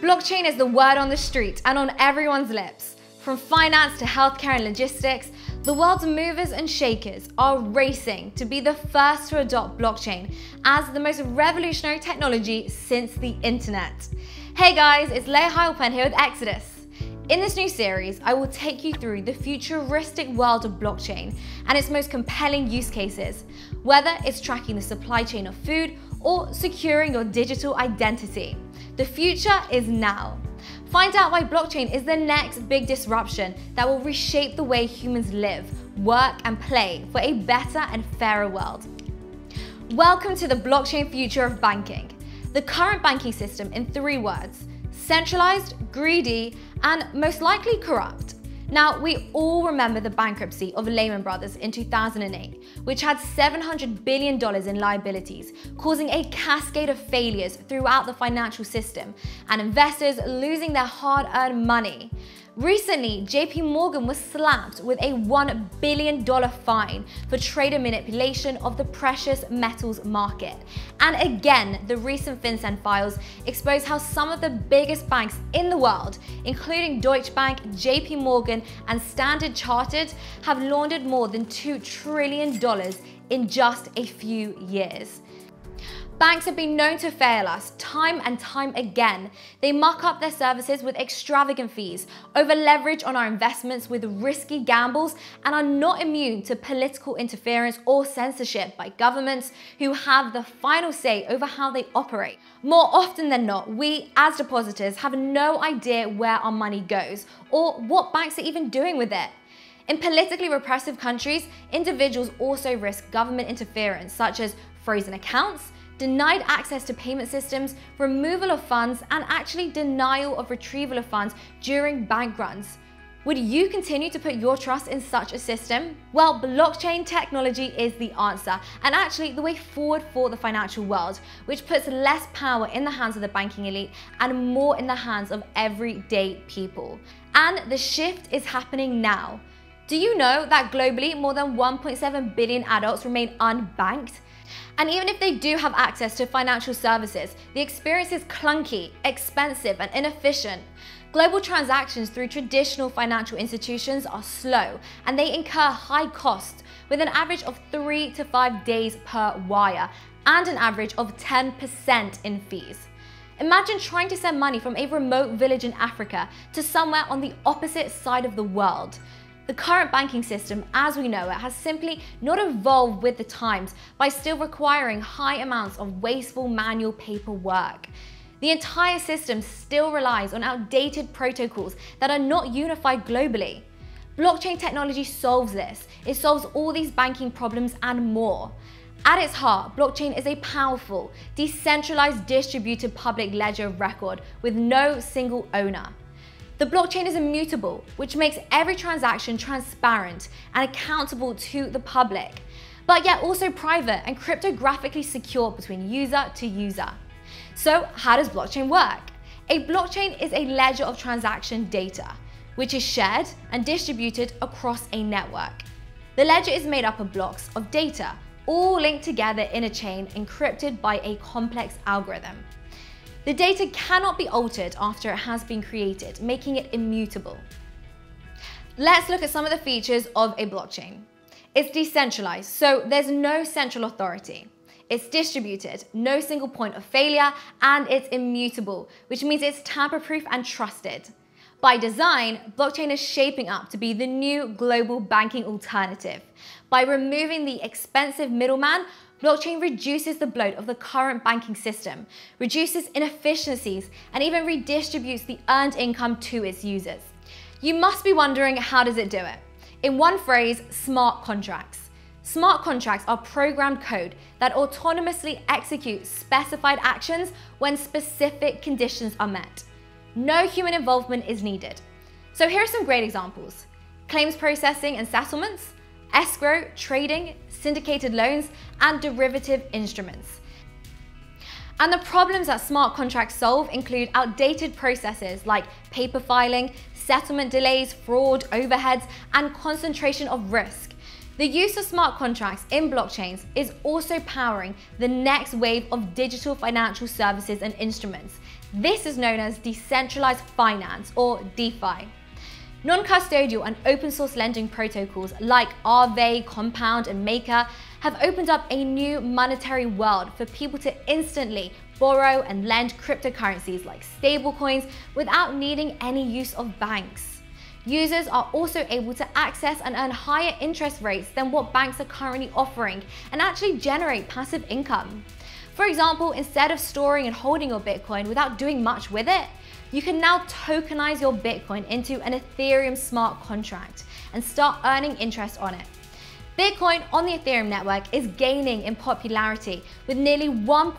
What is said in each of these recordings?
Blockchain is the word on the street and on everyone's lips. From finance to healthcare and logistics, the world's movers and shakers are racing to be the first to adopt blockchain as the most revolutionary technology since the internet. Hey guys, it's Layah Heilpern here with Exodus. In this new series, I will take you through the futuristic world of blockchain and its most compelling use cases, whether it's tracking the supply chain of food or securing your digital identity. The future is now. Find out why blockchain is the next big disruption that will reshape the way humans live, work, and play for a better and fairer world. Welcome to the blockchain future of banking. The current banking system in 3 words: centralized, greedy, and most likely corrupt. Now, we all remember the bankruptcy of Lehman Brothers in 2008, which had $700 billion in liabilities, causing a cascade of failures throughout the financial system and investors losing their hard-earned money. Recently, JP Morgan was slapped with a $1 billion fine for trader manipulation of the precious metals market. And again, the recent FinCEN files expose how some of the biggest banks in the world, including Deutsche Bank, JP Morgan, and Standard Chartered, have laundered more than $2 trillion in just a few years. Banks have been known to fail us time and time again. They muck up their services with extravagant fees, over-leverage on our investments with risky gambles, and are not immune to political interference or censorship by governments who have the final say over how they operate. More often than not, we as depositors have no idea where our money goes or what banks are even doing with it. In politically repressive countries, individuals also risk government interference, such as frozen accounts, denied access to payment systems, removal of funds, and actually denial of retrieval of funds during bank runs. Would you continue to put your trust in such a system? Well, blockchain technology is the answer, and actually the way forward for the financial world, which puts less power in the hands of the banking elite and more in the hands of everyday people. And the shift is happening now. Do you know that globally more than 1.7 billion adults remain unbanked? And even if they do have access to financial services, the experience is clunky, expensive, and inefficient. Global transactions through traditional financial institutions are slow, and they incur high costs, with an average of 3 to 5 days per wire, and an average of 10% in fees. Imagine trying to send money from a remote village in Africa to somewhere on the opposite side of the world. The current banking system, as we know it, has simply not evolved with the times by still requiring high amounts of wasteful manual paperwork. The entire system still relies on outdated protocols that are not unified globally. Blockchain technology solves this. It solves all these banking problems and more. At its heart, blockchain is a powerful, decentralized, distributed public ledger of record with no single owner. The blockchain is immutable, which makes every transaction transparent and accountable to the public, but yet also private and cryptographically secure between user to user. So how does blockchain work? A blockchain is a ledger of transaction data, which is shared and distributed across a network. The ledger is made up of blocks of data, all linked together in a chain encrypted by a complex algorithm. The data cannot be altered after it has been created, making it immutable. Let's look at some of the features of a blockchain. It's decentralized, so there's no central authority. It's distributed, no single point of failure, and it's immutable, which means it's tamper-proof and trusted. By design, blockchain is shaping up to be the new global banking alternative. By removing the expensive middleman, blockchain reduces the bloat of the current banking system, reduces inefficiencies, and even redistributes the earned income to its users. You must be wondering, how does it do it? In one phrase, smart contracts. Smart contracts are programmed code that autonomously execute specified actions when specific conditions are met. No human involvement is needed. So here are some great examples: claims processing and settlements, escrow, trading, syndicated loans, and derivative instruments. And the problems that smart contracts solve include outdated processes like paper filing, settlement delays, fraud, overheads, and concentration of risk. The use of smart contracts in blockchains is also powering the next wave of digital financial services and instruments. This is known as decentralized finance, or DeFi. Non-custodial and open source lending protocols like Aave, Compound, and Maker have opened up a new monetary world for people to instantly borrow and lend cryptocurrencies like stablecoins without needing any use of banks. Users are also able to access and earn higher interest rates than what banks are currently offering and actually generate passive income. For example, instead of storing and holding your Bitcoin without doing much with it, you can now tokenize your Bitcoin into an Ethereum smart contract and start earning interest on it. Bitcoin on the Ethereum network is gaining in popularity, with nearly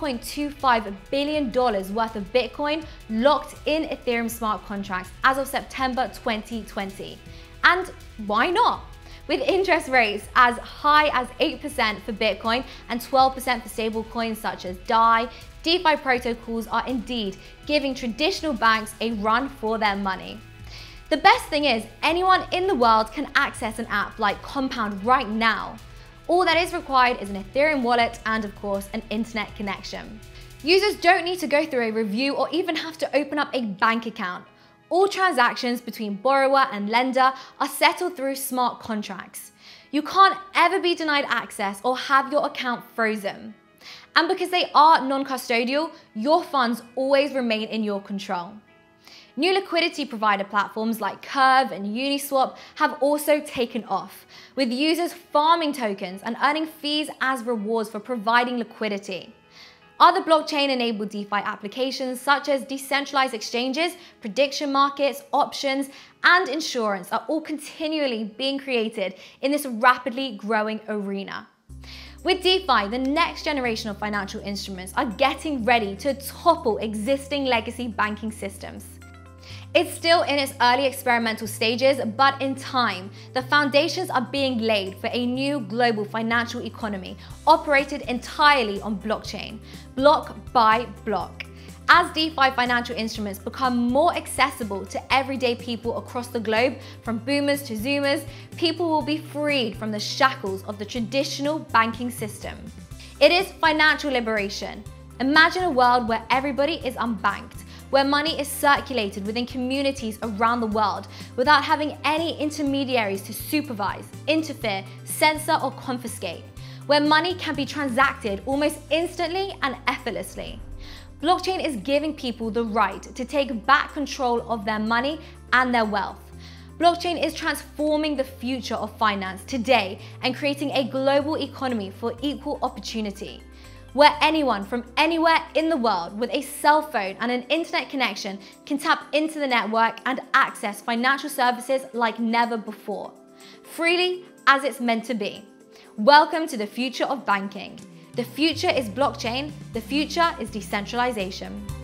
$1.25 billion worth of Bitcoin locked in Ethereum smart contracts as of September 2020. And why not? With interest rates as high as 8% for Bitcoin and 12% for stablecoins such as DAI, DeFi protocols are indeed giving traditional banks a run for their money. The best thing is, anyone in the world can access an app like Compound right now. All that is required is an Ethereum wallet and, of course, an internet connection. Users don't need to go through a review or even have to open up a bank account. All transactions between borrower and lender are settled through smart contracts. You can't ever be denied access or have your account frozen. And because they are non-custodial, your funds always remain in your control. New liquidity provider platforms like Curve and Uniswap have also taken off, with users farming tokens and earning fees as rewards for providing liquidity. Other blockchain-enabled DeFi applications such as decentralized exchanges, prediction markets, options, and insurance are all continually being created in this rapidly growing arena. With DeFi, the next generation of financial instruments are getting ready to topple existing legacy banking systems. It's still in its early experimental stages, but in time, the foundations are being laid for a new global financial economy operated entirely on blockchain, block by block. As DeFi financial instruments become more accessible to everyday people across the globe, from boomers to zoomers, people will be freed from the shackles of the traditional banking system. It is financial liberation. Imagine a world where everybody is unbanked, where money is circulated within communities around the world without having any intermediaries to supervise, interfere, censor, or confiscate, where money can be transacted almost instantly and effortlessly. Blockchain is giving people the right to take back control of their money and their wealth. Blockchain is transforming the future of finance today and creating a global economy for equal opportunity, where anyone from anywhere in the world with a cell phone and an internet connection can tap into the network and access financial services like never before, freely as it's meant to be. Welcome to the future of banking. The future is blockchain. The future is decentralization.